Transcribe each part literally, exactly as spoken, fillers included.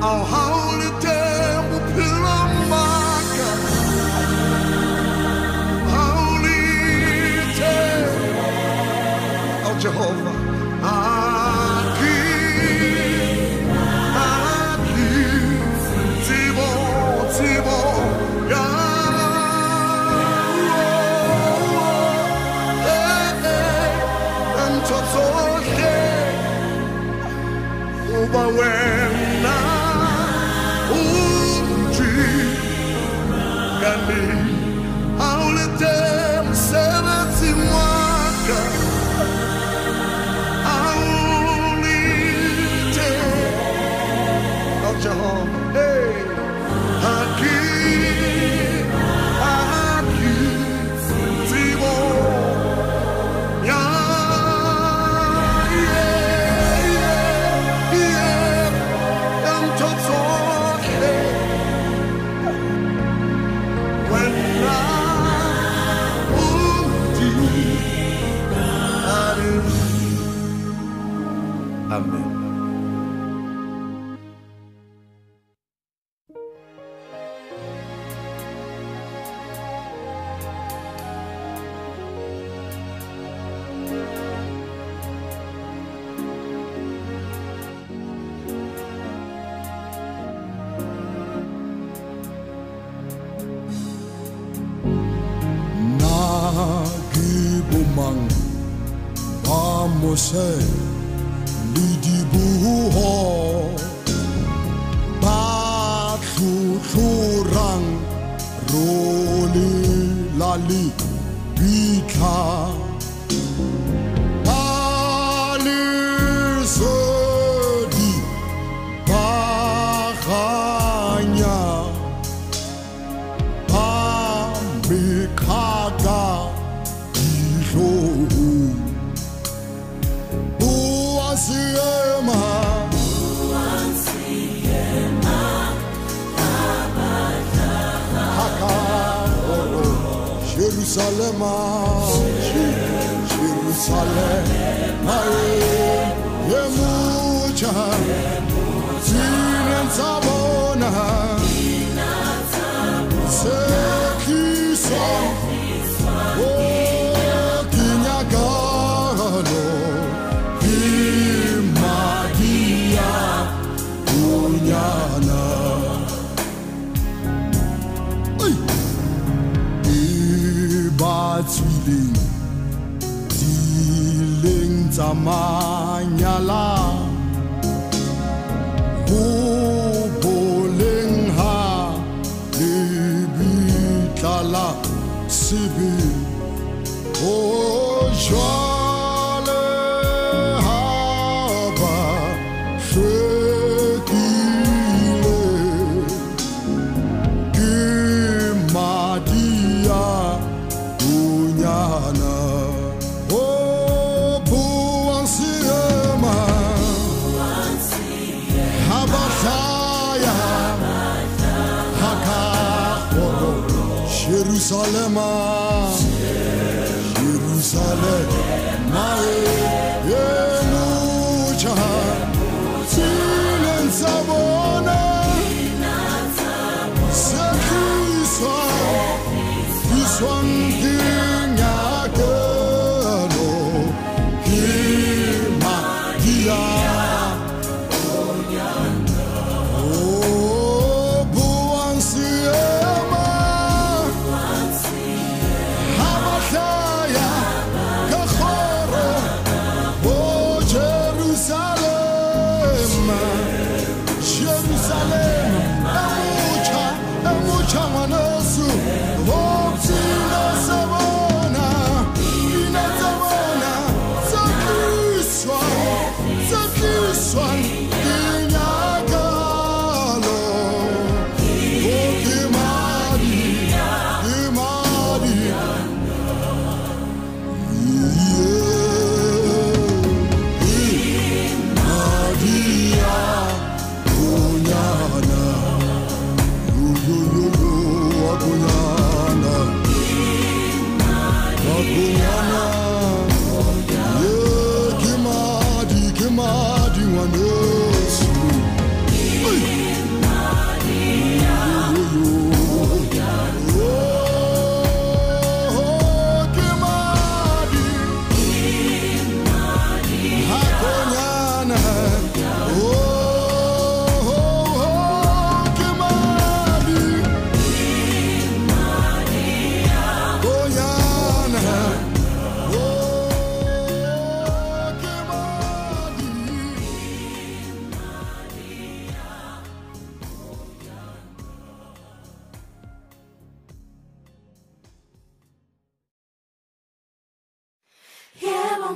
Our holy temple, pillar marker, holy temple of Jehovah. Our King, our King, Tibo, Tibo, Yahweh, eh, eh, and Totoshe, Ubawena. Only them seventy waka. Only them of Jehovah. Hey, Hakim, Hakim, Tibo, yeah, yeah, yeah, yeah, and Toto. Amen. Nagibumang Bamose Lidibuho Batluturang Roli Lali Bika Alisodi Bahanya Amikada Iho Buasiema Buasiema Haka Jerusalem Jerusalem Yemucha Tinen Sabona Sekisa Oh Kinyagalo Unyana Ibatwiling Diling Tamanyala Buboling ha Libitala Sibi Oh Jale Haba Jerusalem, Jerusalem, Yemucha, Tinen Sabona, Sekisa, Iswan Kinyagano, Kimagia.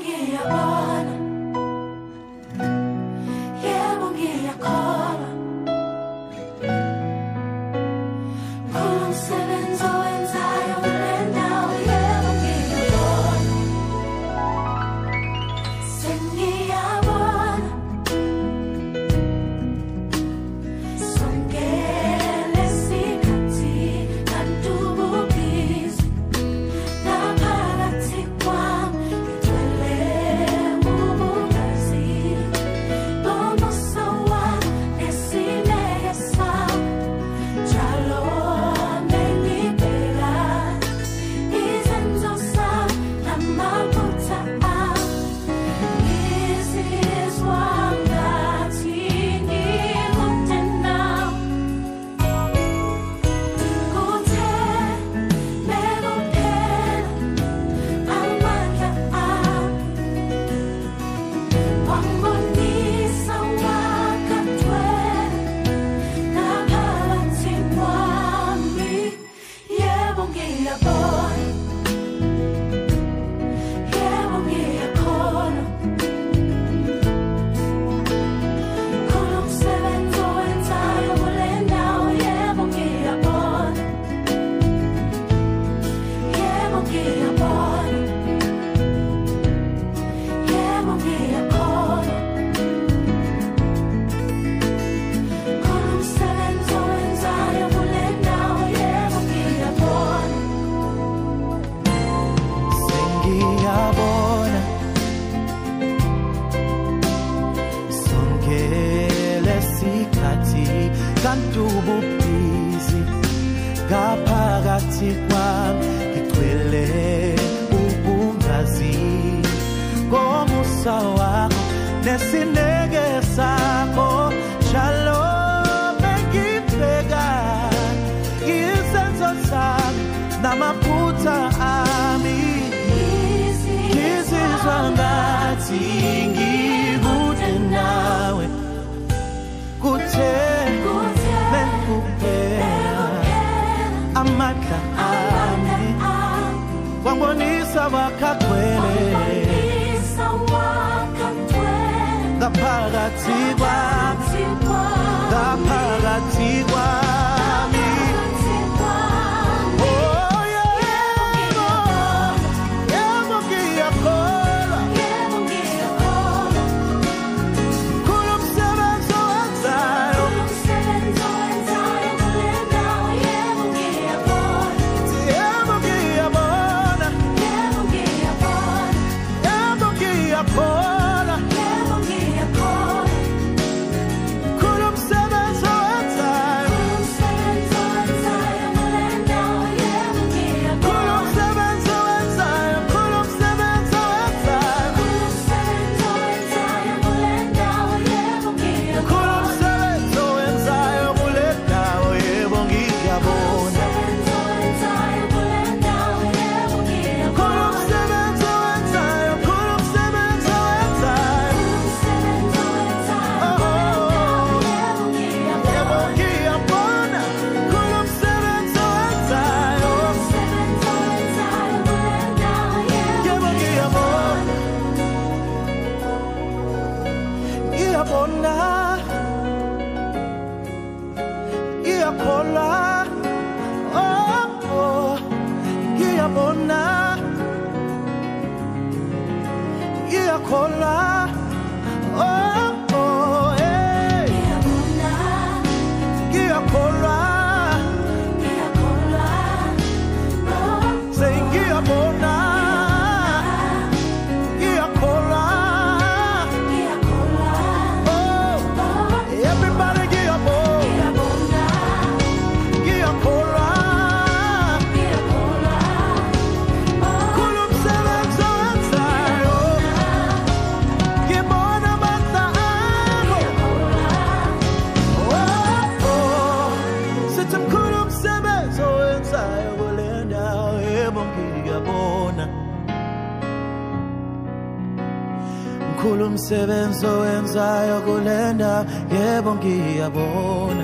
Umsebenzi owenzayo kulenda yebo ngiyabona.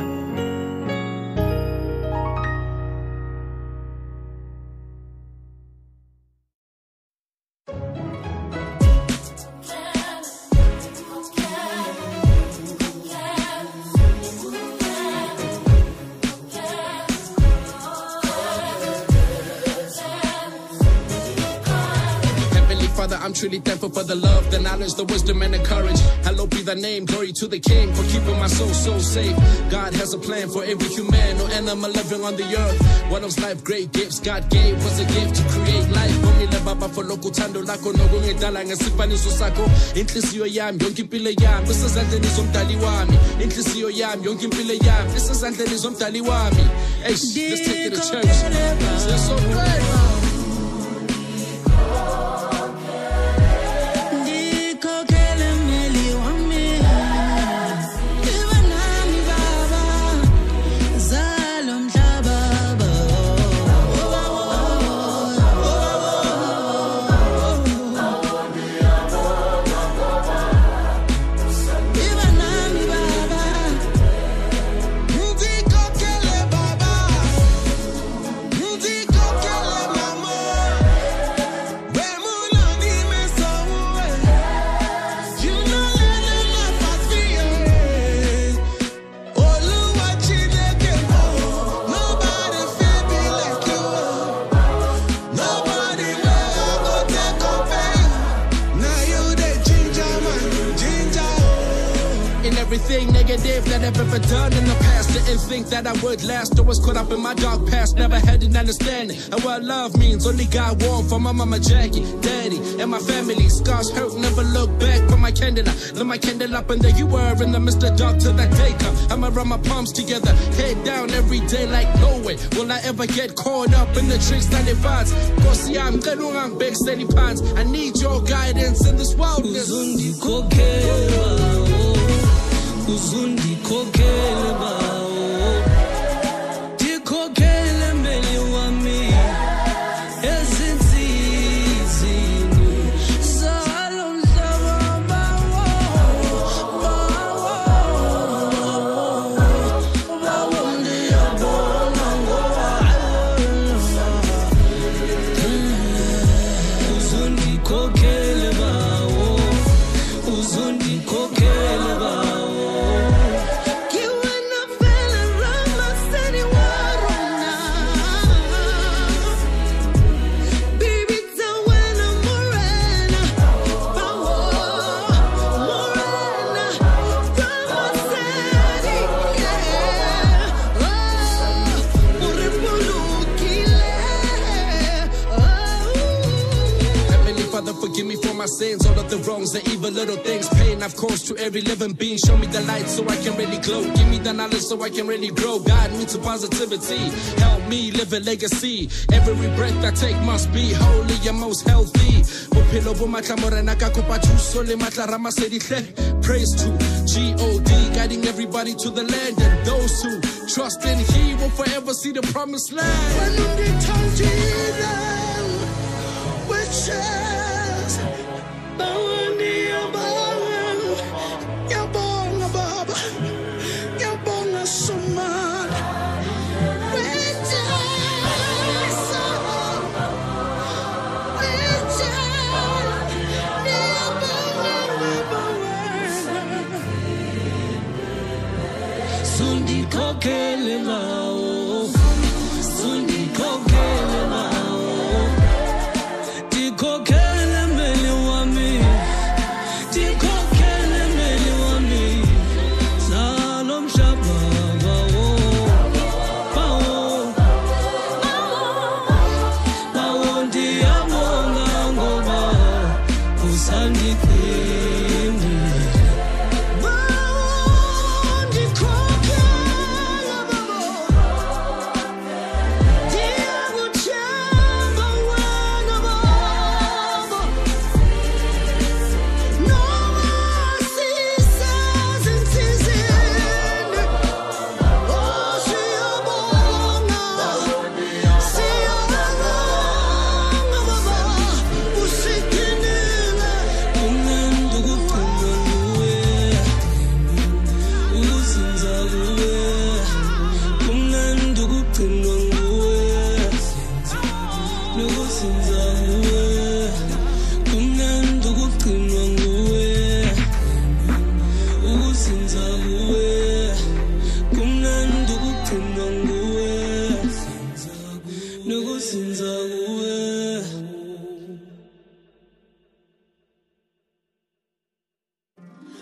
truly thankful for the love, the knowledge, the wisdom, and the courage. Hallowed be thy name, glory to the King for keeping my soul so safe. God has a plan for every human or animal living on the earth. One of life's great gifts God gave was a gift to create life. Ngomile baba for lokho thando lakho nokungedala ngesifaniso sakho. Inhliziyo yami yonke impilo yami isezandleni zomdali wami. Inhliziyo yami yonke impilo yami isezandleni zomdali wami. Hey, let's take it to church. It's so great, man. Everything negative that I've ever done in the past, didn't think that I would last. I was caught up in my dark past, never had an understanding of what love means. Only got warm for my mama Jackie, daddy, and my family. Scars hurt, never look back for my candle. Lit my candle up and there you were in the midst of dark till that day come. I'ma run my palms together, head down every day like no way will I ever get caught up in the tricks that it finds. Cause yeah, I'm getting on big steady pines. I need your guidance in this wilderness. Uzundi kokele bao, di kokele mbele wami, ezinzizini, zalo mzaba bawo, bawo, bawo ndiya bona ngowa. Uzundi kokele bao, uzundi kokele bao. Forgive me for my sins, all of the wrongs, the evil little things, pain I've caused to every living being. Show me the light so I can really glow. Give me the knowledge so I can really grow. Guide me to positivity. Help me live a legacy. Every breath I take must be holy and most healthy. Praise to G O D, guiding everybody to the land. And those who trust in He will forever see the promised land. When you told Jesus, which Sundi kokele lao, sundi kokele lao, di kokele mele wami, di kokele mele wami, salom shaba bao, bao, bao ndi amonga ngoma, kusandi kwini.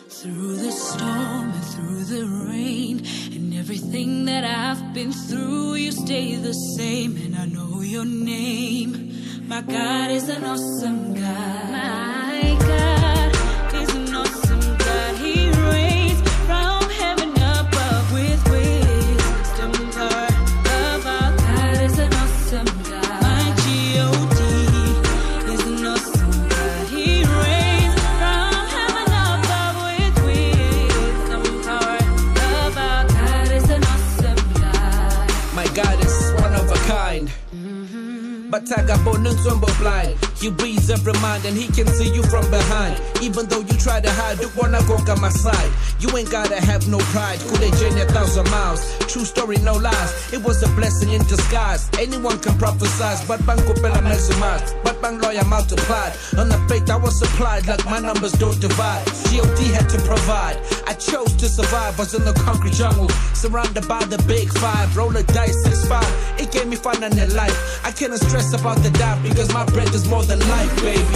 Through the storm and through the rain, and everything that I've been through, you stay the same, and I know your name. My God is an awesome God. My God is an awesome God. He reigns from heaven above with wisdom, power, love. Our God is an awesome God. My G O D is an awesome God. He reigns from heaven above with wisdom, power, love. Our God is an awesome God. My God is one of a kind. But I got blind. He reads every mind and he can see you from behind. Even though you try to hide, you wanna go on my side. You ain't gotta have no pride. Could they journey a thousand miles? True story, no lies. It was a blessing in disguise. Anyone can prophesize, but bang kupela maximize. But bang lawyer multiplied. On the faith I was supplied, like my numbers don't divide. G O D had to provide. I chose to survive. Was in the concrete jungle, surrounded by the big five. Roll a dice, six five. It gave me fun in life. I can't stress about the doubt because my bread is more than life, baby.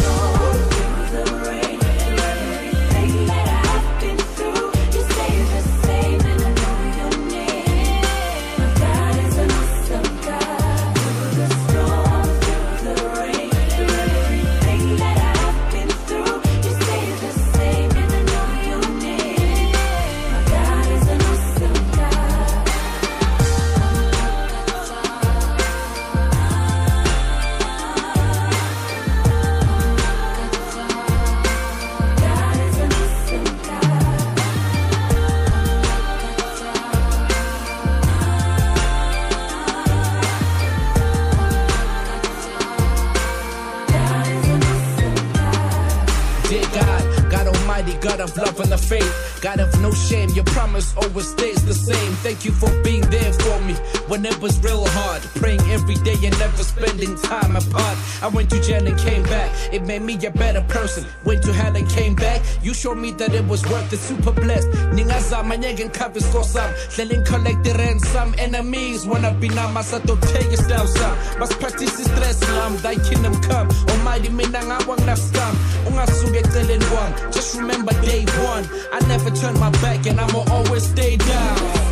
God of love and the faith, God of no shame, your promise always stays the same. Thank you for being there for me when it was real hard. Praying every day and never spending time apart. I went to jail and came back, it made me a better person. Went to hell and came back, you showed me that it was worth it. Super blessed, ningazama nyegen covers for some. Selling collect the ransom, enemies wanna be now my sato take your style some. Must practice stress now, thy kingdom come. Almighty minang awang na scam. Ungasuge telling one, just remember day one, I never turn my back and I'ma always stay down.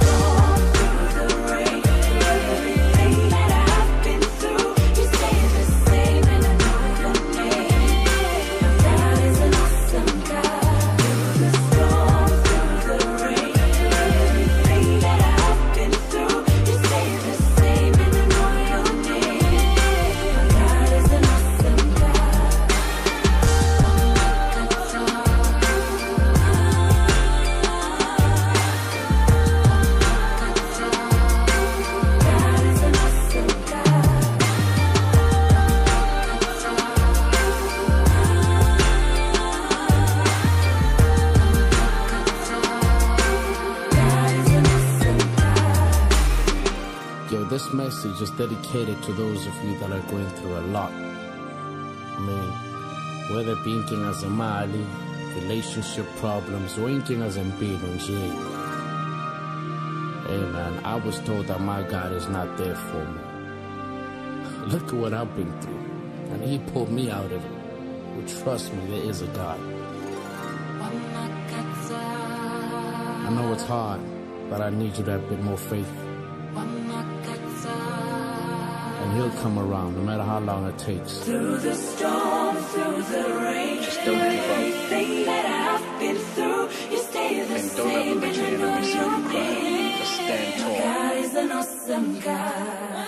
This message is dedicated to those of you that are going through a lot. I mean, whether being as a Mali, relationship problems, or anything as a being on J. Hey man, I was told that my God is not there for me. Look at what I've been through, and He pulled me out of it. Well, trust me, there is a God. I know it's hard, but I need you to have a bit more faith. And He'll come around, no matter how long it takes. Through the storm, through the rain, just don't give up. Everything that I've been through, you stay the And don't same. ever let your enemies see you cry. Just stand tall. God is an awesome God.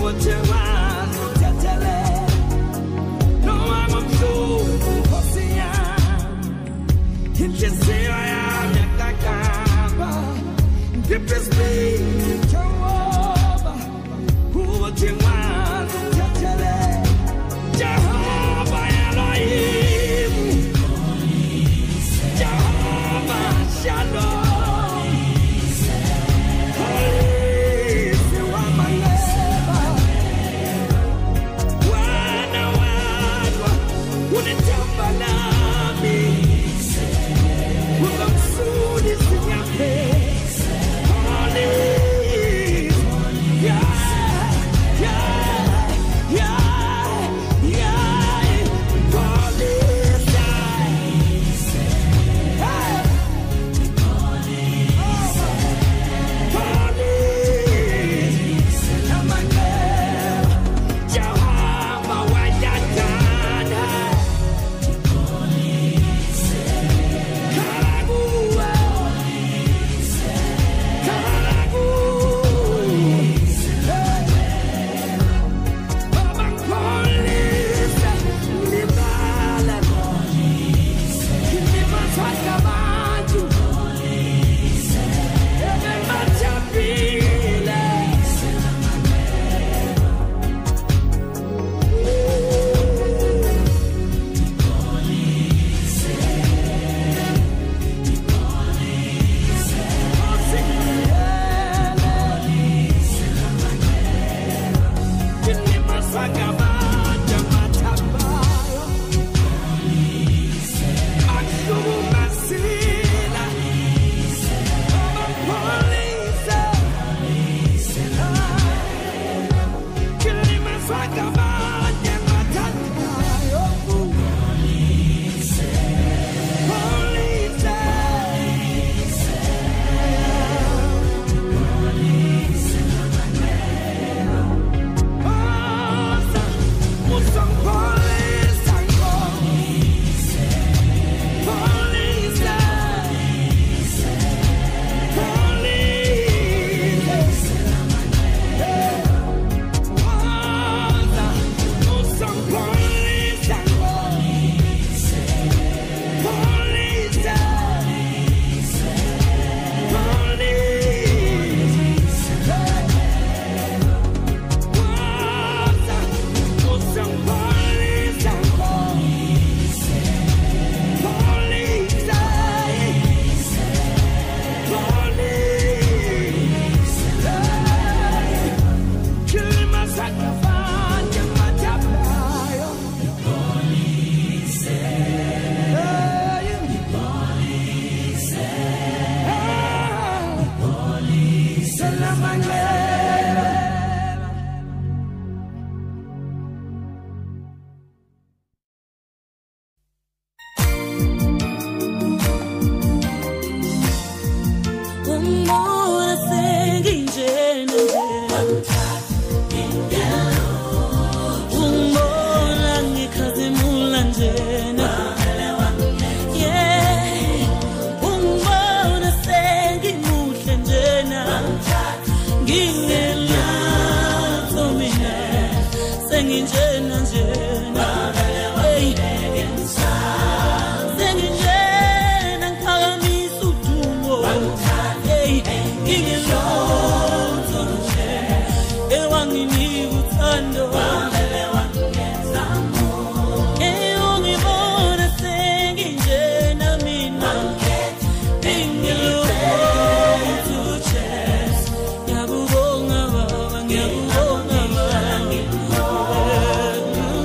Ngiyakubonga baba, ngiyakubonga baba.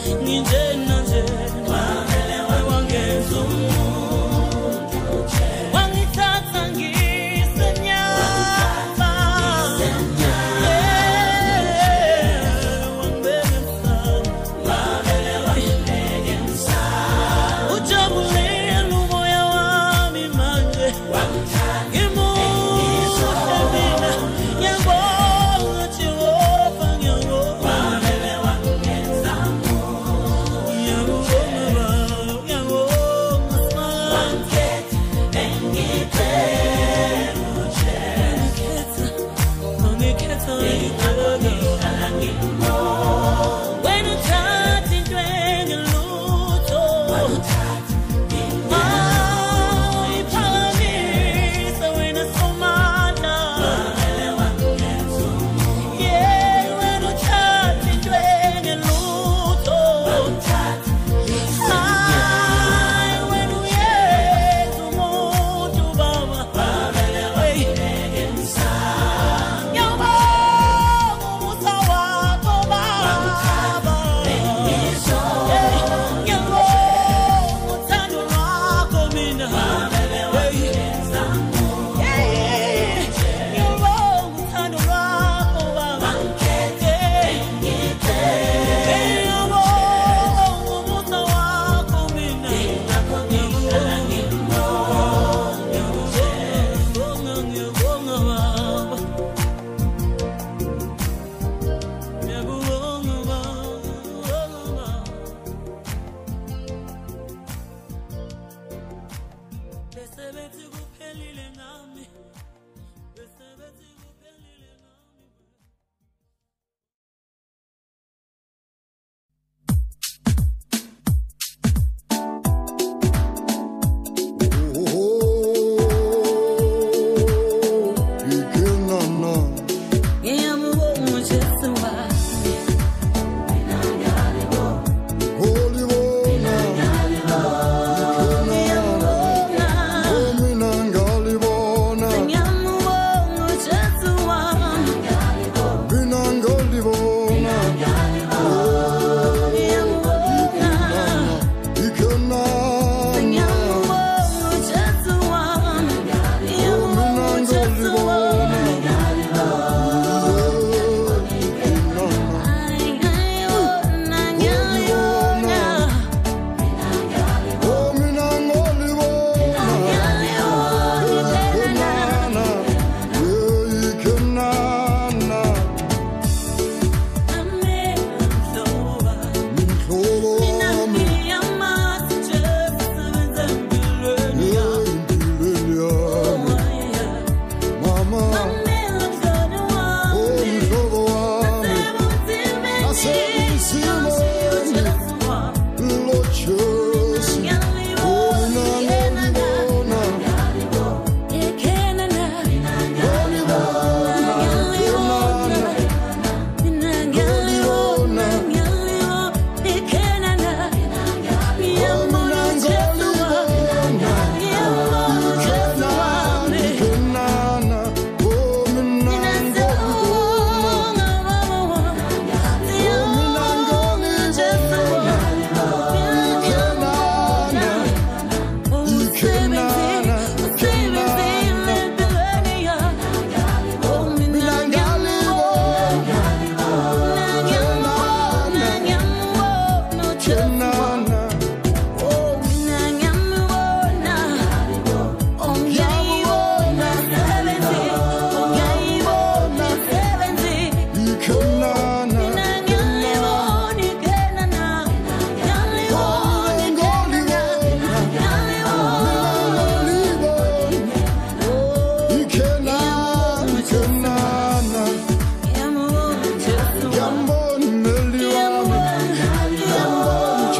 Chena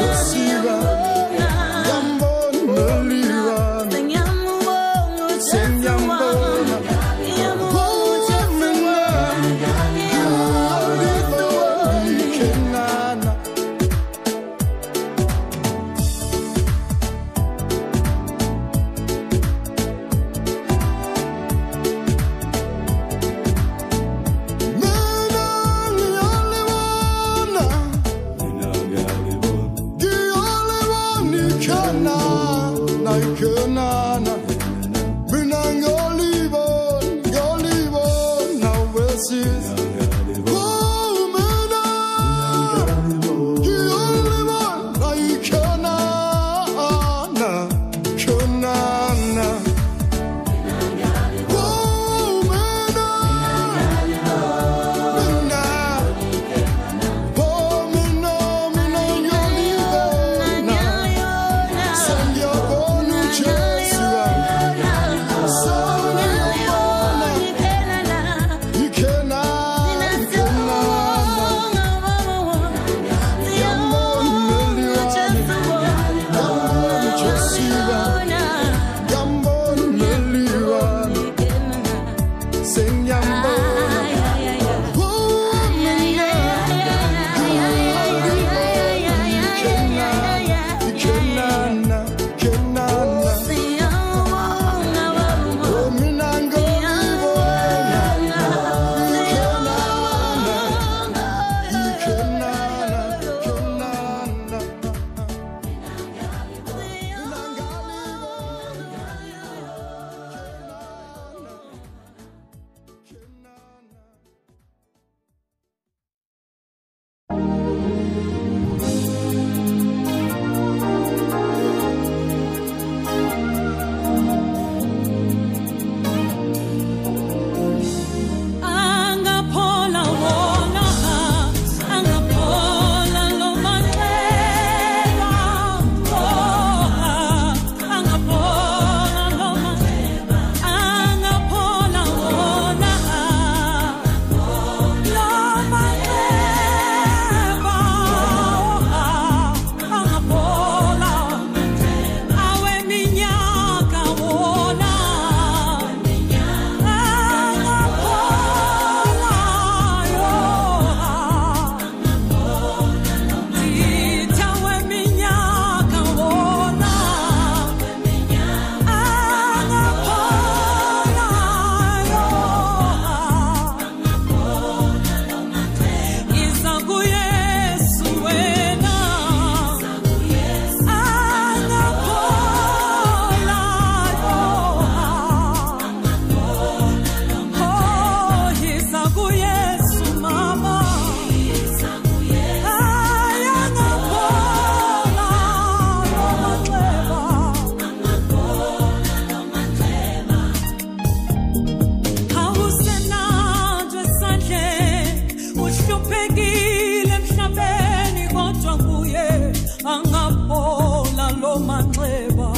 lo manxeba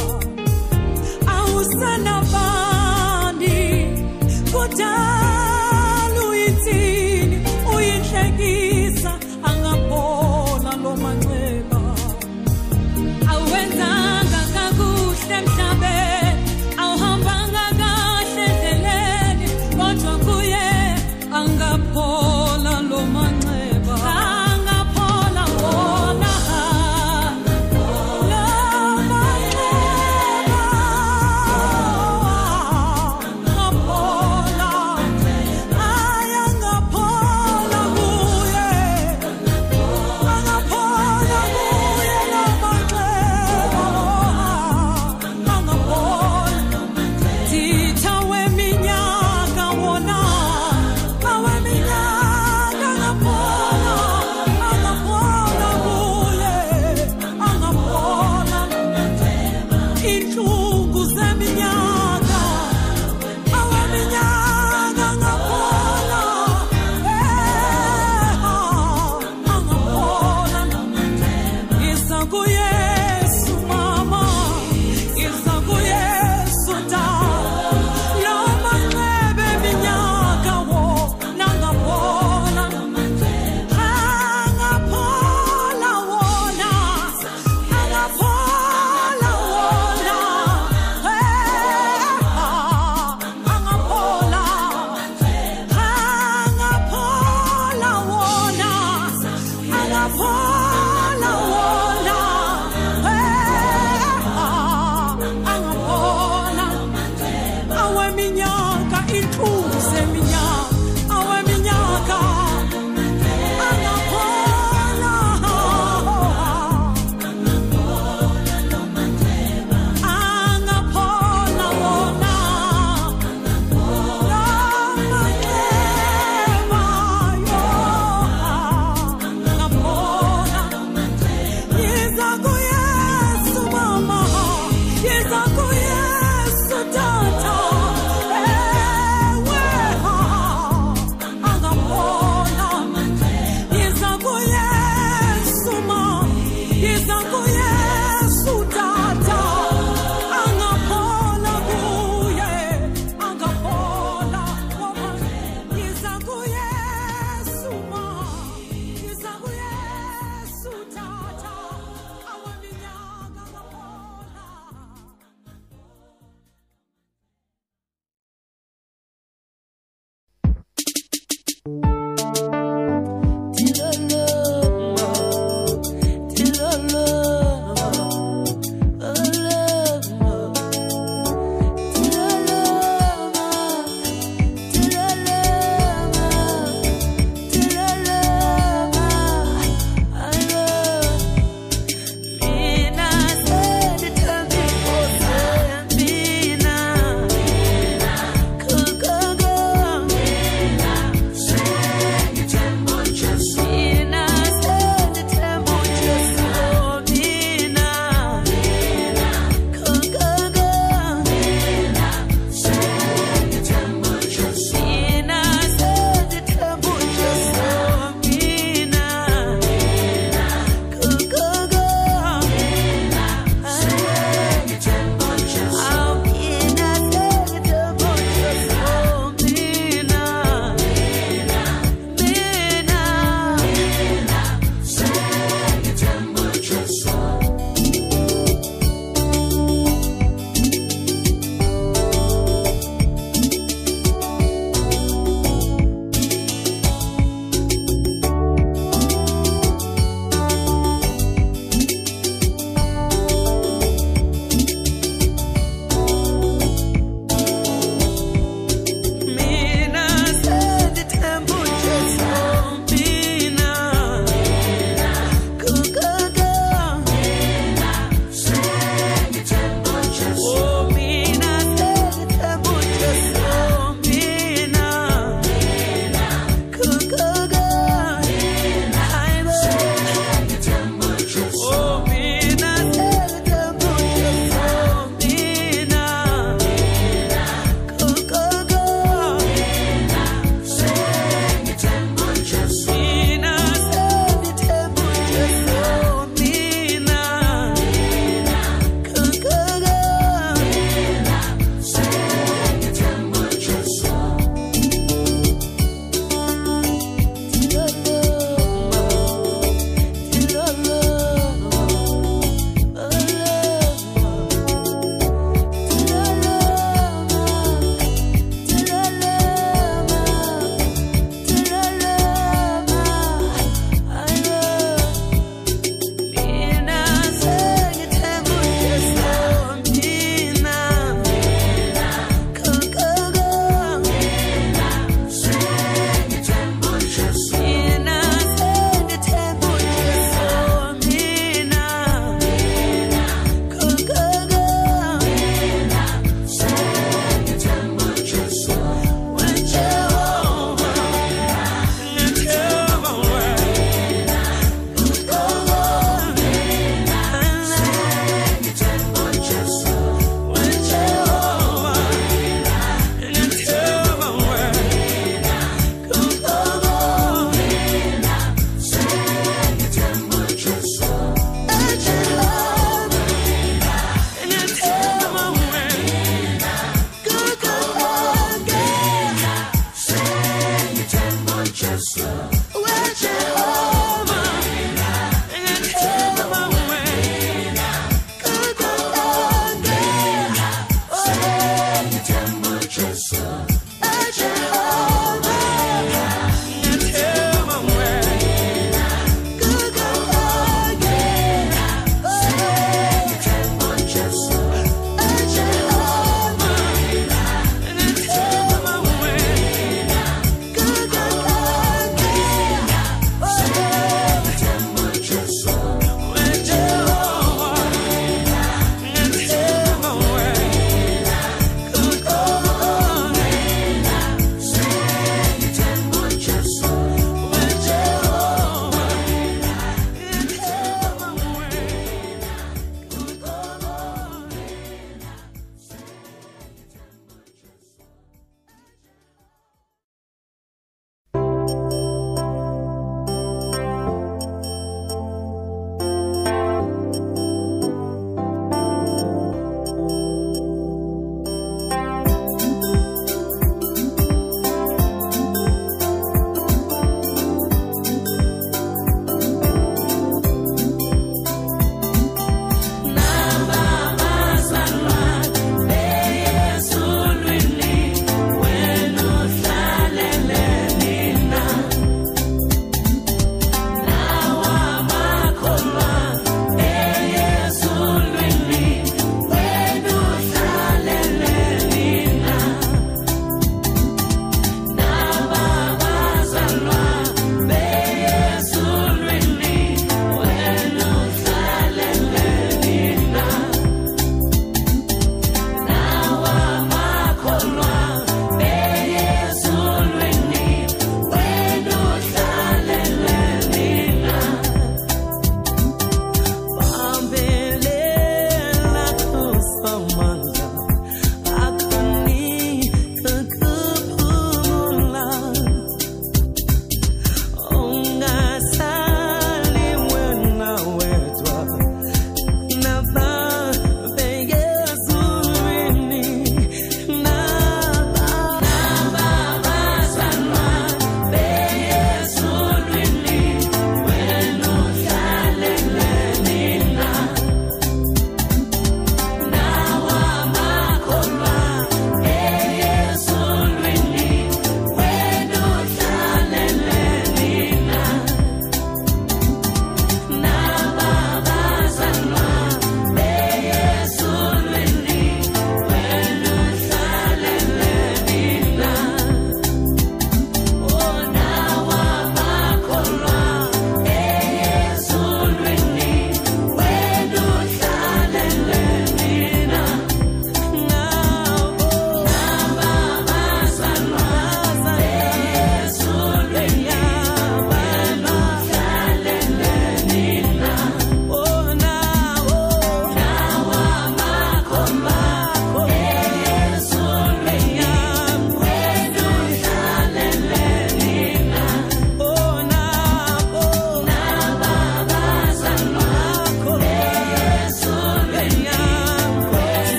awusanabani kudala uyithini uyinhlekisa angaphola lo manxeba awenzanga kakuhle emhlabeni awuhambanga kahle endleleni kodwa kuye angaphola lo manxeba angaphola wona Till I love, till I love.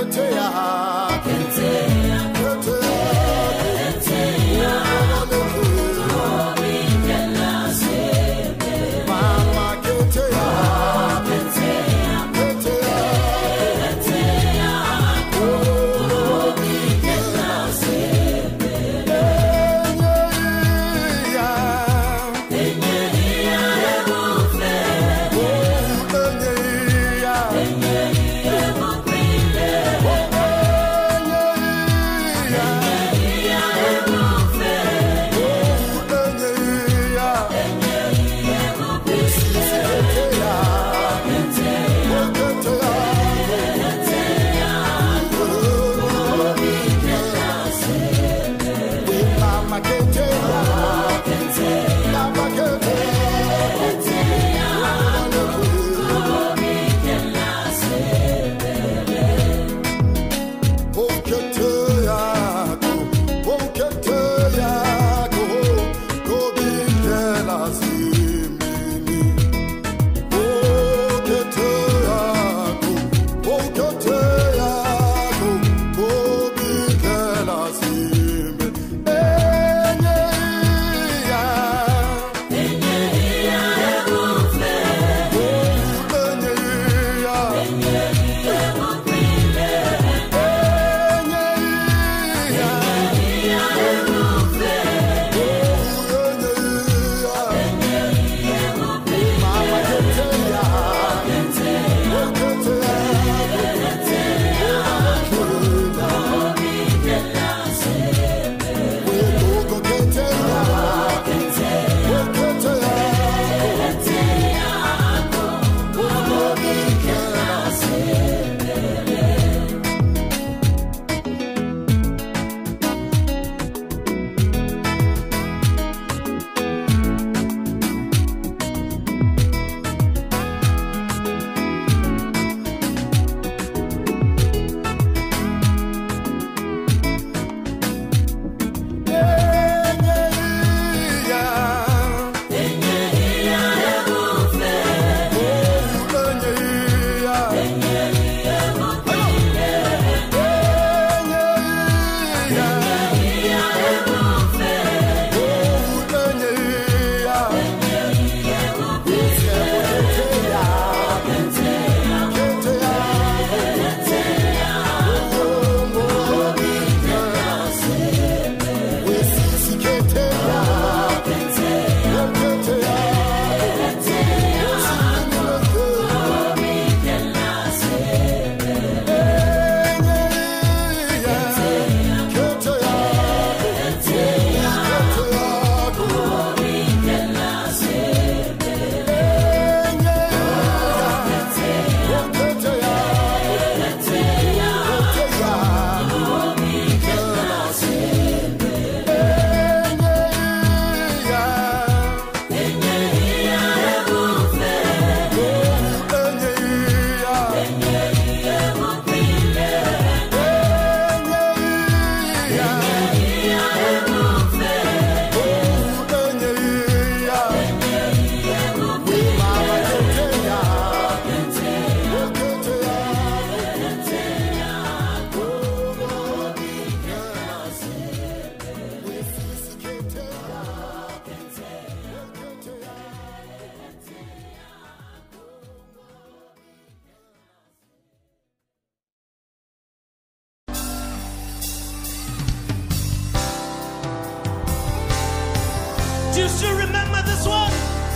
Do you still remember this one?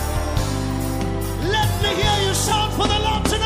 Let me hear you shout for the Lord tonight.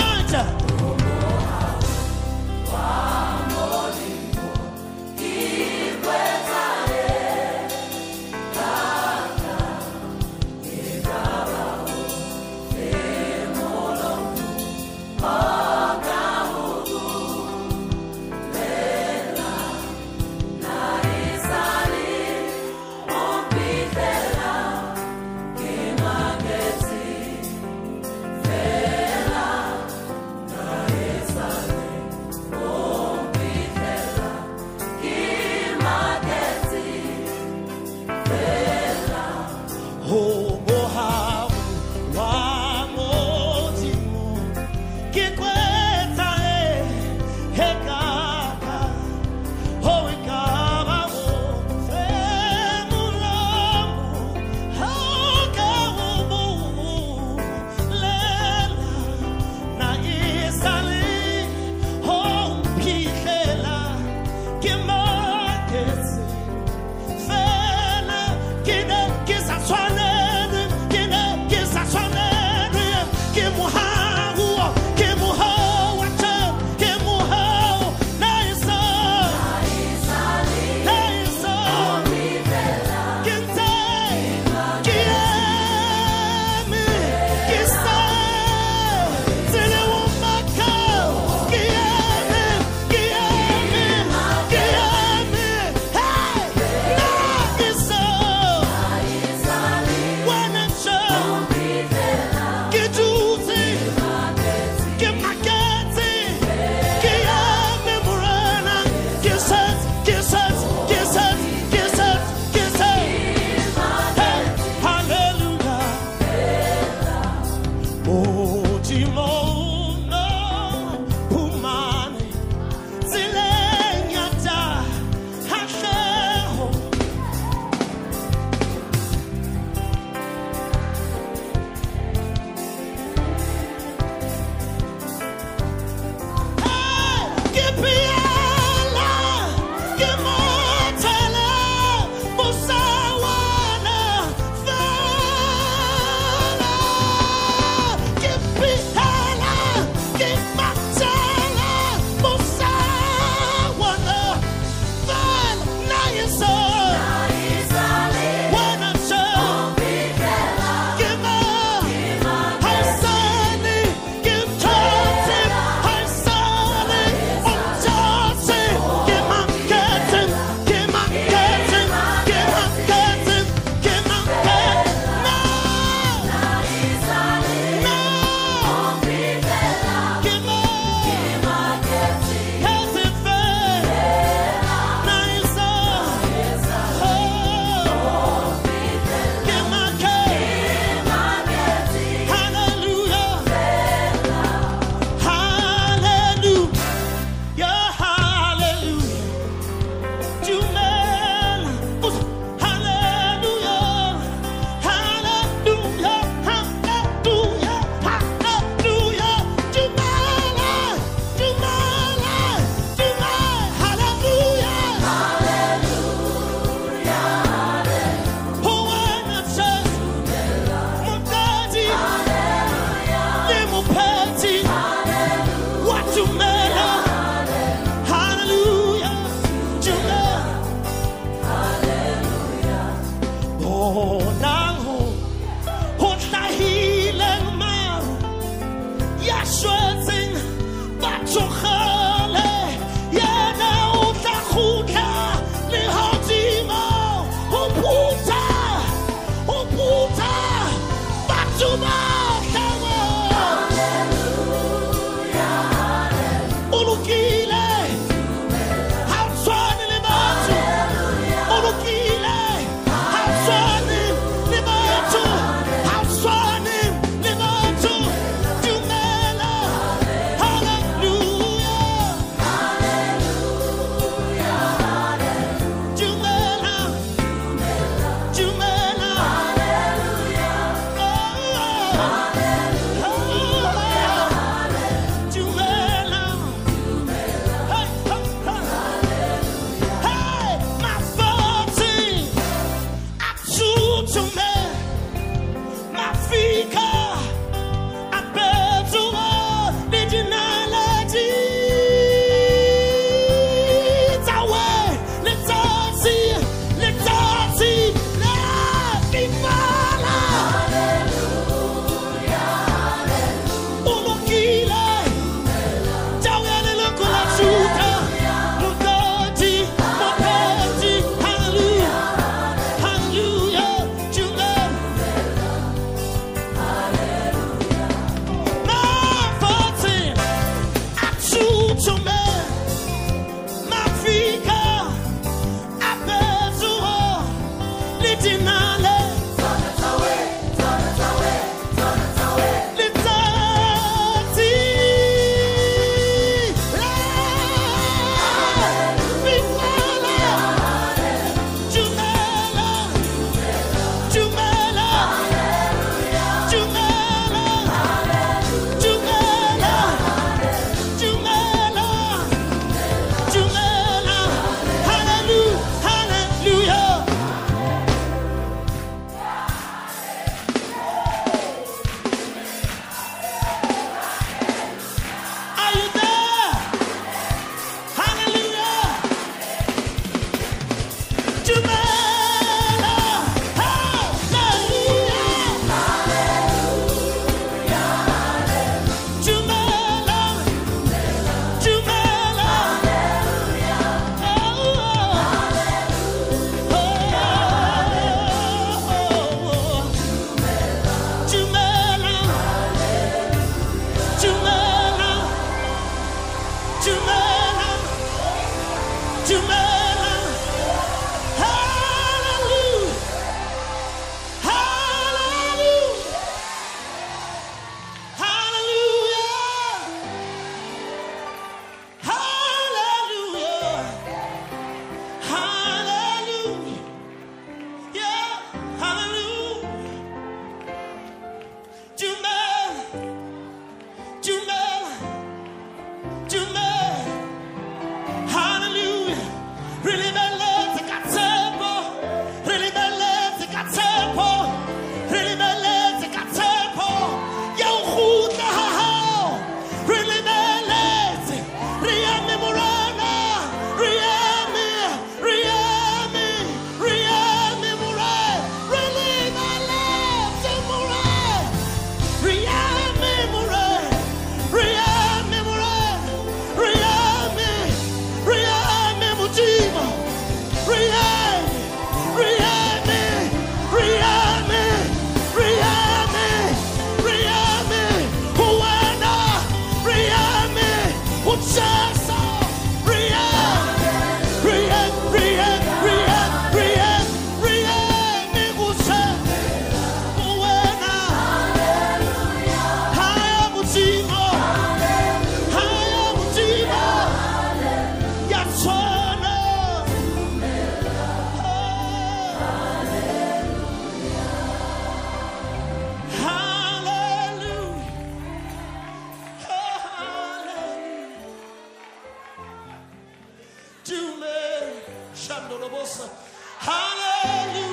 Hallelujah.